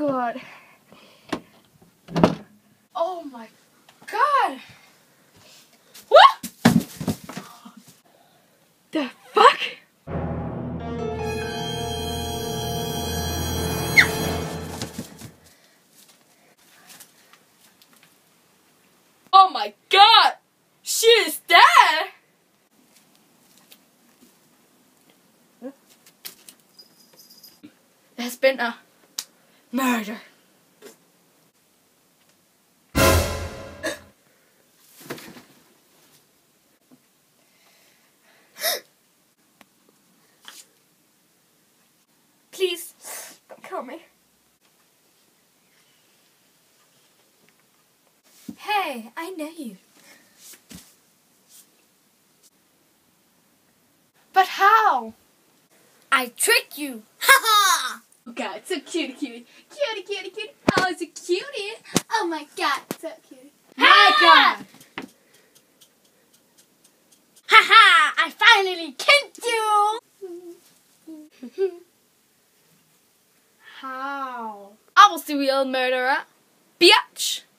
God. Oh my God. What? The fuck? Oh my God! She is dead! There's been a murder. Please, don't kill me. Hey, I know you. But how? I tricked you. Ha ha! Oh God, so cutie, cutie, cutie, cutie, cutie. Oh, it's a cutie. Oh my God, so cutie. My God! Ha ha! I finally killed you. How? I was the real murderer, bitch.